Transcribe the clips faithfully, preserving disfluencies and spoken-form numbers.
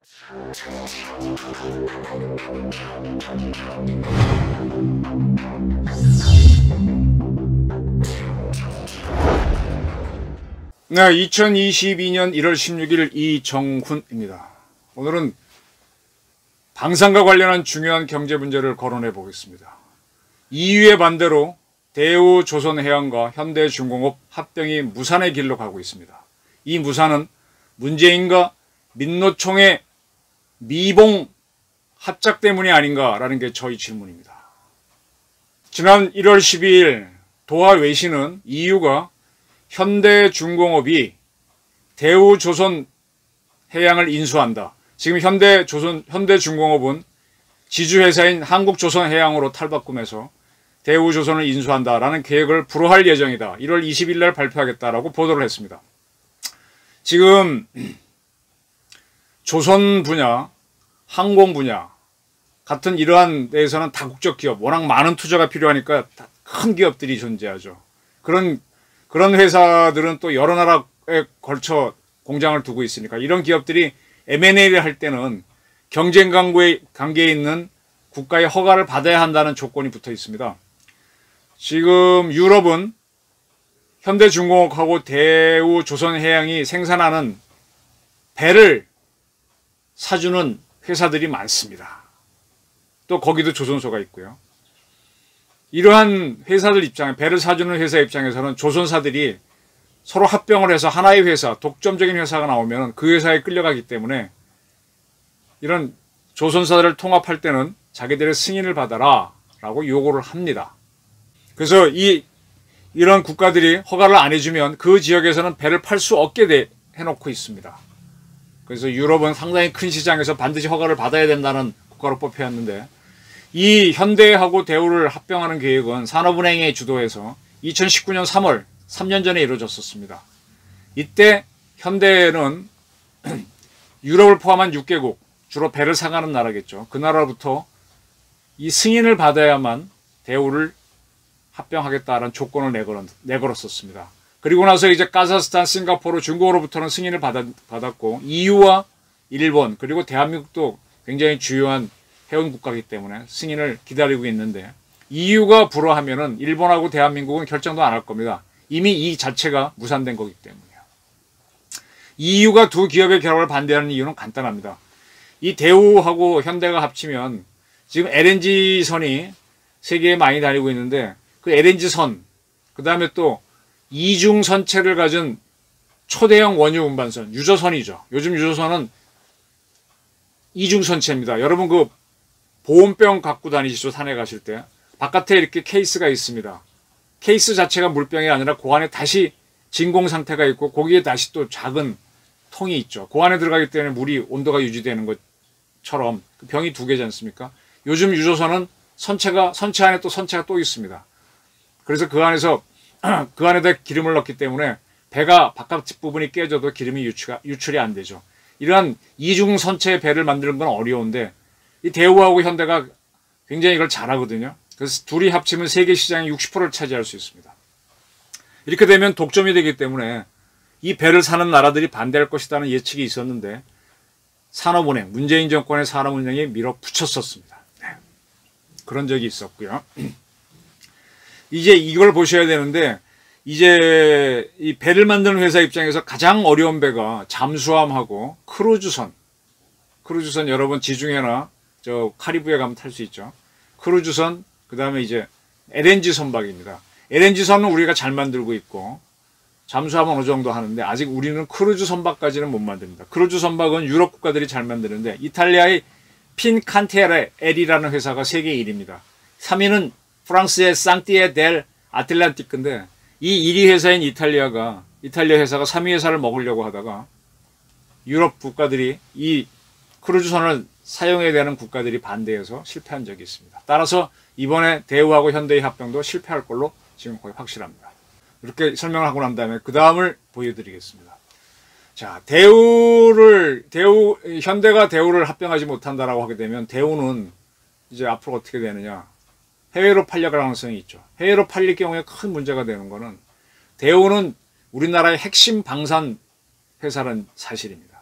네, 이천이십이년 일월 십육일 이정훈입니다. 오늘은 방산과 관련한 중요한 경제 문제를 거론해 보겠습니다. 이유의 반대로 대우조선해양과 현대중공업 합병이 무산의 길로 가고 있습니다. 이 무산은 문재인과 민노총의 미봉 합작 때문이 아닌가라는 게 저희 질문입니다. 지난 일월 십이일 도하 외신은 이유가 현대중공업이 대우조선해양을 인수한다. 지금 현대조선, 현대중공업은 지주회사인 한국조선해양으로 탈바꿈해서 대우조선을 인수한다라는 계획을 불허할 예정이다. 일월 이십일일 날 발표하겠다라고 보도를 했습니다. 지금 조선 분야, 항공 분야 같은 이러한 데에서는 다국적 기업, 워낙 많은 투자가 필요하니까 큰 기업들이 존재하죠. 그런 그런 회사들은 또 여러 나라에 걸쳐 공장을 두고 있으니까 이런 기업들이 엠 앤 에이를 할 때는 경쟁 관계에 있는 국가의 허가를 받아야 한다는 조건이 붙어 있습니다. 지금 유럽은 현대중공업하고 대우조선해양이 생산하는 배를 사주는 회사들이 많습니다. 또 거기도 조선소가 있고요. 이러한 회사들 입장에, 배를 사주는 회사 입장에서는 조선사들이 서로 합병을 해서 하나의 회사, 독점적인 회사가 나오면 그 회사에 끌려가기 때문에 이런 조선사들을 통합할 때는 자기들의 승인을 받아라 라고 요구를 합니다. 그래서 이 이런 국가들이 허가를 안 해주면 그 지역에서는 배를 팔 수 없게 돼, 해놓고 있습니다. 그래서 유럽은 상당히 큰 시장에서 반드시 허가를 받아야 된다는 국가로 뽑혀왔는데, 이 현대하고 대우를 합병하는 계획은 산업은행에 주도해서 이천십구년 삼월, 삼 년 전에 이루어졌었습니다. 이때 현대는 유럽을 포함한 육 개국, 주로 배를 사가는 나라겠죠. 그 나라로부터 이 승인을 받아야만 대우를 합병하겠다는 조건을 내걸었, 내걸었었습니다. 그리고 나서 이제 카자흐스탄, 싱가포르, 중국으로부터는 승인을 받았, 받았고 이유와 일본, 그리고 대한민국도 굉장히 주요한 회원 국가이기 때문에 승인을 기다리고 있는데, 이유가 불허하면은 일본하고 대한민국은 결정도 안 할 겁니다. 이미 이 자체가 무산된 거기 때문이에요. 이유가 두 기업의 결합을 반대하는 이유는 간단합니다. 이 대우하고 현대가 합치면 지금 엘 엔 지 선이 세계에 많이 다니고 있는데, 그 엘 엔 지 선, 그 다음에 또 이중 선체를 가진 초대형 원유 운반선, 유조선이죠. 요즘 유조선은 이중 선체입니다. 여러분 그 보온병 갖고 다니시죠? 산에 가실 때. 바깥에 이렇게 케이스가 있습니다. 케이스 자체가 물병이 아니라 그 안에 다시 진공 상태가 있고 거기에 다시 또 작은 통이 있죠. 그 안에 들어가기 때문에 물이 온도가 유지되는 것처럼 병이 두 개지 않습니까? 요즘 유조선은 선체가, 선체 안에 또 선체가 또 있습니다. 그래서 그 안에서 그 안에다 기름을 넣기 때문에 배가 바깥 부분이 깨져도 기름이 유출이, 유출이 안 되죠. 이러한 이중 선체의 배를 만드는 건 어려운데 이 대우하고 현대가 굉장히 이걸 잘하거든요. 그래서 둘이 합치면 세계 시장의 육십 퍼센트를 차지할 수 있습니다. 이렇게 되면 독점이 되기 때문에 이 배를 사는 나라들이 반대할 것이라는 예측이 있었는데 산업은행, 문재인 정권의 산업은행이 밀어붙였었습니다. 네. 그런 적이 있었고요. 이제 이걸 보셔야 되는데, 이제 이 배를 만드는 회사 입장에서 가장 어려운 배가 잠수함하고 크루즈선. 크루즈선 여러분 지중해나 저 카리브해 가면 탈 수 있죠. 크루즈선, 그 다음에 이제 엘 엔 지 선박입니다. 엘 엔 지 선은 우리가 잘 만들고 있고 잠수함은 어느 정도 하는데 아직 우리는 크루즈 선박까지는 못 만듭니다. 크루즈 선박은 유럽 국가들이 잘 만드는데 이탈리아의 핀칸테레엘이라는 회사가 세계 일 위입니다. 삼 위는 프랑스의 상티에 델 아틀란티크인데 이 일 위 회사인 이탈리아가 이탈리아 회사가 삼 위 회사를 먹으려고 하다가 유럽 국가들이 이 크루즈선을 사용해야 되는 국가들이 반대해서 실패한 적이 있습니다. 따라서 이번에 대우하고 현대의 합병도 실패할 걸로 지금 거의 확실합니다. 이렇게 설명을 하고 난 다음에 그 다음을 보여드리겠습니다. 자, 대우를 대우 현대가 대우를 합병하지 못한다라고 하게 되면 대우는 이제 앞으로 어떻게 되느냐? 해외로 팔려갈 가능성이 있죠. 해외로 팔릴 경우에 큰 문제가 되는 거는 대우는 우리나라의 핵심 방산 회사라는 사실입니다.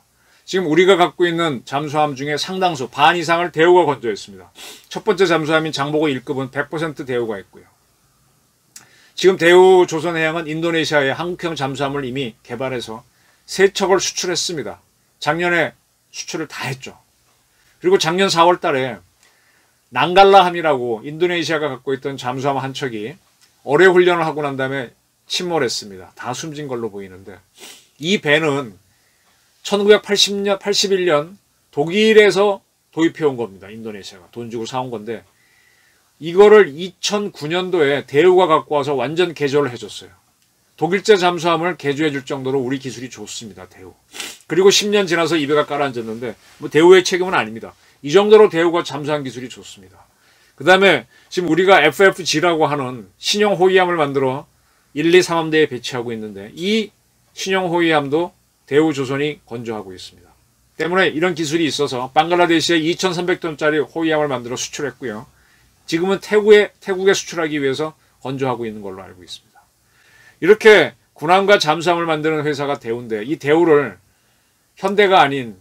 지금 우리가 갖고 있는 잠수함 중에 상당수, 반 이상을 대우가 건조했습니다. 첫 번째 잠수함인 장보고 일 급은 백 퍼센트 대우가 있고요. 지금 대우 조선해양은 인도네시아에 한국형 잠수함을 이미 개발해서 세 척을 수출했습니다. 작년에 수출을 다 했죠. 그리고 작년 사월 달에 난갈라함이라고 인도네시아가 갖고 있던 잠수함 한 척이 어뢰 훈련을 하고 난 다음에 침몰했습니다. 다 숨진 걸로 보이는데, 이 배는 천구백팔십 년, 팔십일 년 독일에서 도입해 온 겁니다. 인도네시아가 돈 주고 사온 건데, 이거를 이천구 년도에 대우가 갖고 와서 완전 개조를 해줬어요. 독일제 잠수함을 개조해 줄 정도로 우리 기술이 좋습니다. 대우. 그리고 십 년 지나서 이 배가 깔아앉았는데 뭐 대우의 책임은 아닙니다. 이 정도로 대우가 잠수함 기술이 좋습니다. 그 다음에 지금 우리가 에프에프지라고 하는 신형 호위함을 만들어 일, 이, 삼 함대에 배치하고 있는데, 이 신형 호위함도 대우 조선이 건조하고 있습니다. 때문에 이런 기술이 있어서 방글라데시에 이천삼백 톤짜리 호위함을 만들어 수출했고요. 지금은 태국에, 태국에 수출하기 위해서 건조하고 있는 걸로 알고 있습니다. 이렇게 군함과 잠수함을 만드는 회사가 대우인데, 이 대우를 현대가 아닌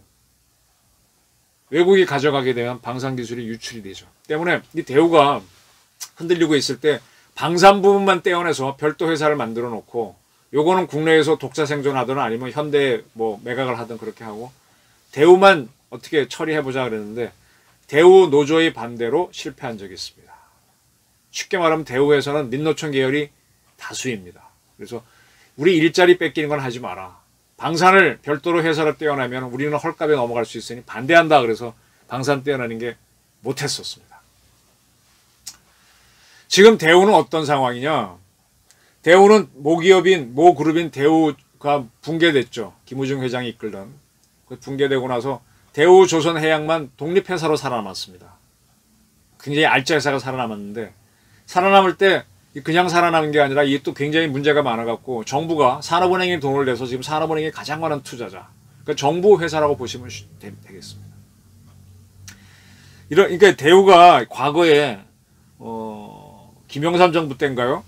외국이 가져가게 되면 방산기술이 유출이 되죠. 때문에 이 대우가 흔들리고 있을 때 방산 부분만 떼어내서 별도 회사를 만들어 놓고, 요거는 국내에서 독자 생존하거나 아니면 현대에 뭐 매각을 하든 그렇게 하고, 대우만 어떻게 처리해보자 그랬는데 대우 노조의 반대로 실패한 적이 있습니다. 쉽게 말하면 대우에서는 민노총 계열이 다수입니다. 그래서 우리 일자리 뺏기는 건 하지 마라. 방산을 별도로 회사를 떼어내면 우리는 헐값에 넘어갈 수 있으니 반대한다. 그래서 방산 떼어내는 게 못했었습니다. 지금 대우는 어떤 상황이냐? 대우는 모기업인, 모그룹인 대우가 붕괴됐죠. 김우중 회장이 이끌던. 붕괴되고 나서 대우 조선해양만 독립회사로 살아남았습니다. 굉장히 알짜 회사가 살아남았는데, 살아남을 때 그냥 살아남은 게 아니라 이게 또 굉장히 문제가 많아갖고 정부가 산업은행에 돈을 내서 지금 산업은행이 가장 많은 투자자, 그러니까 정부 회사라고 보시면 되겠습니다. 이런, 그러니까 대우가 과거에 어, 김영삼 정부 때인가요?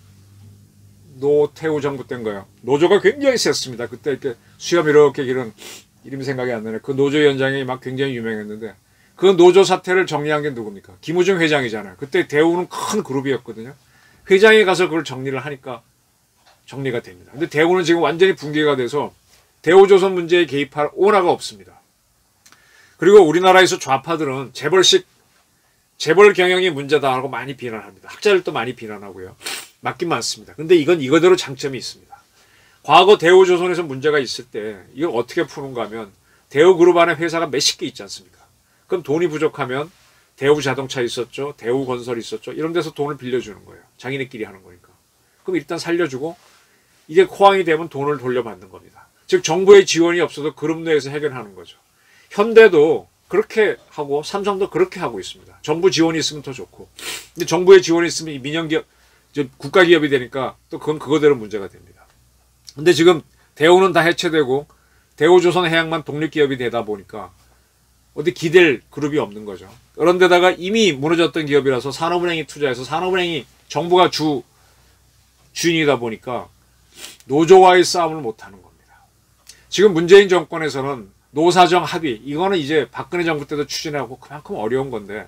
노태우 정부 때인가요? 노조가 굉장히 셌습니다. 그때 이렇게 수염 이렇게 기른, 이름이 생각이 안 나네. 그 노조위원장이 막 굉장히 유명했는데, 그 노조 사태를 정리한 게 누굽니까? 김우중 회장이잖아요. 그때 대우는 큰 그룹이었거든요. 회장이 가서 그걸 정리를 하니까 정리가 됩니다. 근데 대우는 지금 완전히 붕괴가 돼서 대우조선 문제에 개입할 오나가 없습니다. 그리고 우리나라에서 좌파들은 재벌식, 재벌 경영이 문제다 하고 많이 비난합니다. 학자들도 많이 비난하고요. 맞긴 맞습니다. 근데 이건 이거대로 장점이 있습니다. 과거 대우조선에서 문제가 있을 때 이걸 어떻게 푸는가 하면, 대우그룹 안에 회사가 몇십 개 있지 않습니까? 그럼 돈이 부족하면 대우자동차 있었죠, 대우건설 있었죠, 이런 데서 돈을 빌려주는 거예요. 자기네끼리 하는 거니까. 그럼 일단 살려주고 이게 호황이 되면 돈을 돌려받는 겁니다. 즉 정부의 지원이 없어도 그룹 내에서 해결하는 거죠. 현대도 그렇게 하고 삼성도 그렇게 하고 있습니다. 정부 지원이 있으면 더 좋고, 근데 정부의 지원이 있으면 이 민영기업, 국가기업이 되니까 또 그건 그거대로 문제가 됩니다. 근데 지금 대우는 다 해체되고 대우조선해양만 독립기업이 되다 보니까 어디 기댈 그룹이 없는 거죠. 그런 데다가 이미 무너졌던 기업이라서 산업은행이 투자해서, 산업은행이 정부가 주 주인이다 보니까 노조와의 싸움을 못하는 겁니다. 지금 문재인 정권에서는 노사정 합의, 이거는 이제 박근혜 정부 때도 추진하고 그만큼 어려운 건데,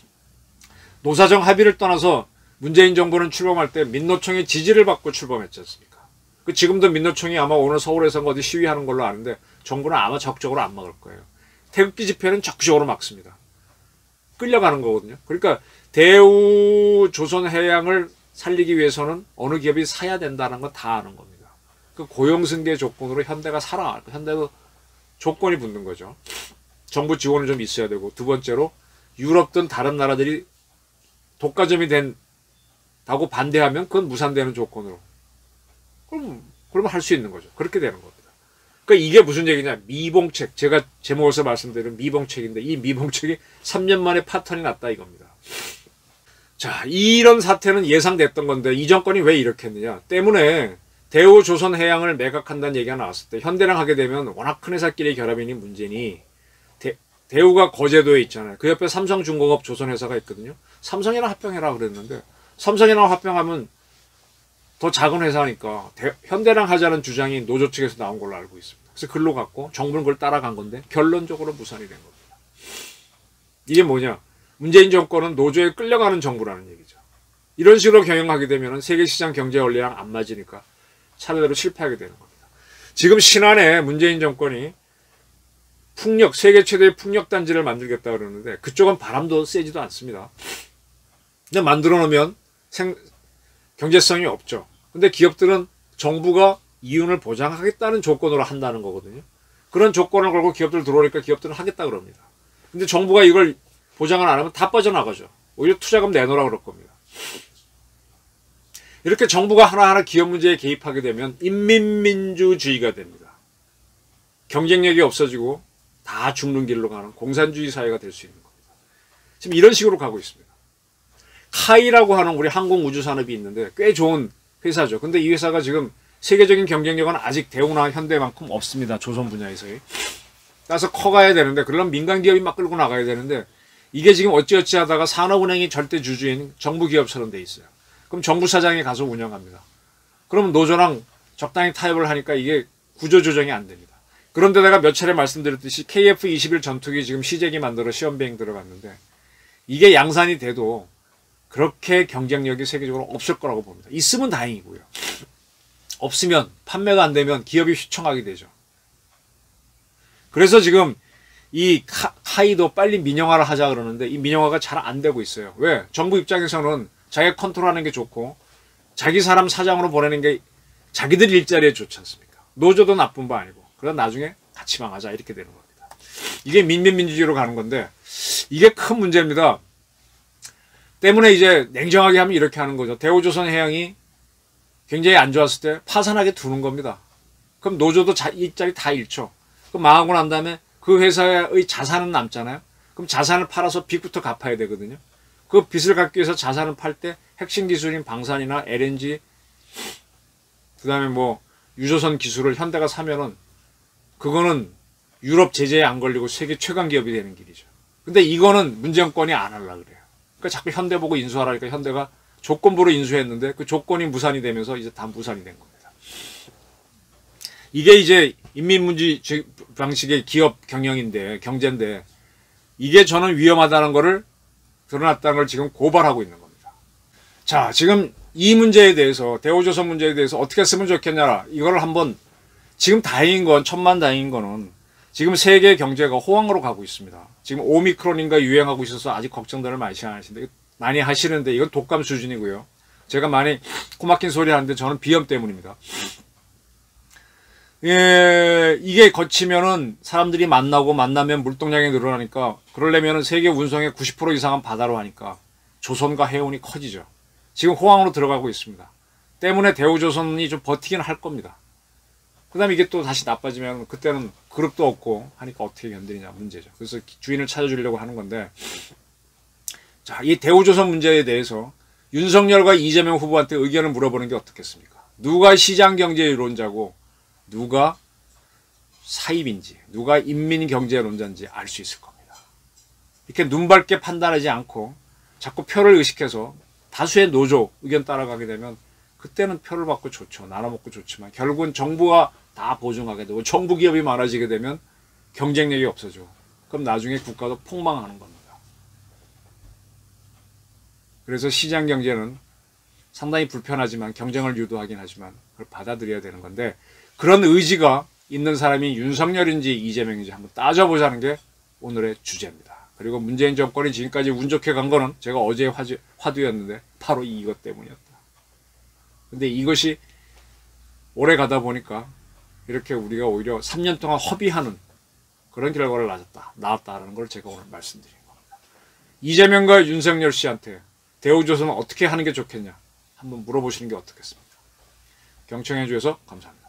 노사정 합의를 떠나서 문재인 정부는 출범할 때 민노총의 지지를 받고 출범했지 않습니까? 그 지금도 민노총이 아마 오늘 서울에서 어디 시위하는 걸로 아는데 정부는 아마 적극적으로 안 막을 거예요. 태극기 집회는 적극적으로 막습니다. 끌려가는 거거든요. 그러니까 대우 조선해양을 살리기 위해서는 어느 기업이 사야 된다는 건 다 아는 겁니다. 그 고용승계 조건으로 현대가 살아갈 거, 현대도 조건이 붙는 거죠. 정부 지원이 좀 있어야 되고, 두 번째로 유럽 등 다른 나라들이 독과점이 된다고 반대하면 그건 무산되는 조건으로, 그럼 그러면 할 수 있는 거죠. 그렇게 되는 겁니다. 그러니까 이게 무슨 얘기냐? 미봉책, 제가 제목에서 말씀드린 미봉책인데, 이 미봉책이 삼 년 만에 파탄이 났다 이겁니다. 자, 이런 사태는 예상됐던 건데 이 정권이 왜 이렇게 했느냐? 때문에 대우 조선해양을 매각한다는 얘기가 나왔을 때, 현대랑 하게 되면 워낙 큰 회사끼리 결합이니 문제니, 대, 대우가 거제도에 있잖아요. 그 옆에 삼성중공업 조선회사가 있거든요. 삼성이랑 합병해라 그랬는데, 삼성이랑 합병하면 더 작은 회사니까 대, 현대랑 하자는 주장이 노조 측에서 나온 걸로 알고 있습니다. 그래서 글로 갔고 정부는 그걸 따라간 건데 결론적으로 무산이 된 겁니다. 이게 뭐냐? 문재인 정권은 노조에 끌려가는 정부라는 얘기죠. 이런 식으로 경영하게 되면 세계시장 경제 원리랑 안 맞으니까 차례대로 실패하게 되는 겁니다. 지금 신안에 문재인 정권이 풍력, 세계 최대의 풍력단지를 만들겠다 그러는데 그쪽은 바람도 세지도 않습니다. 근데 만들어 놓으면 생, 경제성이 없죠. 근데 기업들은 정부가 이윤을 보장하겠다는 조건으로 한다는 거거든요. 그런 조건을 걸고 기업들 들어오니까 기업들은 하겠다 그럽니다. 근데 정부가 이걸 보장을 안 하면 다 빠져나가죠. 오히려 투자금 내놓으라 그럴 겁니다. 이렇게 정부가 하나하나 기업 문제에 개입하게 되면 인민민주주의가 됩니다. 경쟁력이 없어지고 다 죽는 길로 가는 공산주의 사회가 될 수 있는 겁니다. 지금 이런 식으로 가고 있습니다. 카이라고 하는 우리 항공우주산업이 있는데 꽤 좋은 회사죠. 근데 이 회사가 지금 세계적인 경쟁력은 아직 대우나 현대만큼 없습니다. 조선 분야에서의. 따라서 커가야 되는데 그러면 민간 기업이 막 끌고 나가야 되는데 이게 지금 어찌어찌 하다가 산업은행이 절대 주주인 정부 기업처럼 돼 있어요. 그럼 정부 사장이 가서 운영합니다. 그러면 노조랑 적당히 타협을 하니까 이게 구조조정이 안 됩니다. 그런데 내가 몇 차례 말씀드렸듯이 케이에프 이십일 전투기 지금 시제기 만들어 시험비행 들어갔는데 이게 양산이 돼도 그렇게 경쟁력이 세계적으로 없을 거라고 봅니다. 있으면 다행이고요. 없으면 판매가 안 되면 기업이 휘청하게 되죠. 그래서 지금 이 카, 카이도 빨리 민영화를 하자 그러는데 이 민영화가 잘 안 되고 있어요. 왜? 정부 입장에서는 자기가 컨트롤하는 게 좋고 자기 사람 사장으로 보내는 게 자기들 일자리에 좋지 않습니까? 노조도 나쁜 바 아니고 그럼 나중에 같이 망하자 이렇게 되는 겁니다. 이게 민민민주주의로 가는 건데 이게 큰 문제입니다. 때문에 이제 냉정하게 하면 이렇게 하는 거죠. 대우조선 해양이 굉장히 안 좋았을 때 파산하게 두는 겁니다. 그럼 노조도 자, 일자리 다 잃죠. 그럼 망하고 난 다음에 그 회사의 자산은 남잖아요. 그럼 자산을 팔아서 빚부터 갚아야 되거든요. 그 빚을 갚기 위해서 자산을 팔 때 핵심 기술인 방산이나 엘엔지 그 다음에 뭐 유조선 기술을 현대가 사면은 그거는 유럽 제재에 안 걸리고 세계 최강 기업이 되는 길이죠. 근데 이거는 문정권이 안 하려고 그래요. 그러니까 자꾸 현대 보고 인수하라니까 현대가 조건부로 인수했는데 그 조건이 무산이 되면서 이제 다 무산이 된 겁니다. 이게 이제 인민민주주의 방식의 기업 경영인데 경제인데 이게 저는 위험하다는 거를 드러났다는 걸 지금 고발하고 있는 겁니다. 자, 지금 이 문제에 대해서 대우조선 문제에 대해서 어떻게 쓰면 좋겠냐 이걸 한번 지금 다행인 건 천만다행인 거는 지금 세계 경제가 호황으로 가고 있습니다. 지금 오미크론인가 유행하고 있어서 아직 걱정들을 많이 하시는데 많이 하시는데 이건 독감 수준이고요. 제가 많이 코막힌 소리 하는데 저는 비염 때문입니다. 예, 이게 거치면은 사람들이 만나고 만나면 물동량이 늘어나니까 그러려면은 세계 운송의 구십 퍼센트 이상은 바다로 하니까 조선과 해운이 커지죠. 지금 호황으로 들어가고 있습니다. 때문에 대우조선이 좀 버티긴 할 겁니다. 그 다음에 이게 또 다시 나빠지면 그때는 그룹도 없고 하니까 어떻게 견디느냐 문제죠. 그래서 주인을 찾아주려고 하는 건데 자, 이 대우조선 문제에 대해서 윤석열과 이재명 후보한테 의견을 물어보는 게 어떻겠습니까? 누가 시장경제론자고 누가 사입인지 누가 인민경제론자인지 알 수 있을 겁니다. 이렇게 눈밖에 판단하지 않고 자꾸 표를 의식해서 다수의 노조 의견 따라가게 되면 그때는 표를 받고 좋죠. 나눠먹고 좋지만 결국은 정부가 다 보증하게 되고 정부 기업이 많아지게 되면 경쟁력이 없어져. 그럼 나중에 국가도 폭망하는 겁니다. 그래서 시장 경제는 상당히 불편하지만 경쟁을 유도하긴 하지만 그걸 받아들여야 되는 건데 그런 의지가 있는 사람이 윤석열인지 이재명인지 한번 따져보자는 게 오늘의 주제입니다. 그리고 문재인 정권이 지금까지 운 좋게 간 거는 제가 어제 화두, 화두였는데 바로 이것 때문이었다. 근데 이것이 오래 가다 보니까 이렇게 우리가 오히려 삼 년 동안 허비하는 그런 결과를 낳았다, 나왔다라는 걸 제가 오늘 말씀드린 겁니다. 이재명과 윤석열 씨한테 대우조선은 어떻게 하는 게 좋겠냐 한번 물어보시는 게 어떻겠습니까? 경청해 주셔서 감사합니다.